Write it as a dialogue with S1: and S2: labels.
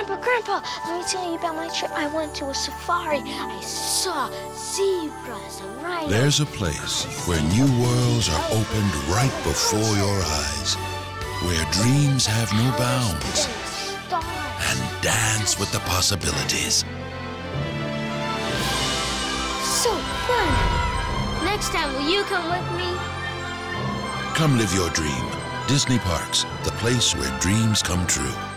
S1: Grandpa, let me tell you about my trip. I went to a safari. I saw zebras and rhinos.
S2: There's a place where new worlds are opened right before your eyes, where dreams have no bounds, and dance with the possibilities.
S1: So fun! Next time, will you come with me?
S2: Come live your dream. Disney Parks, the place where dreams come true.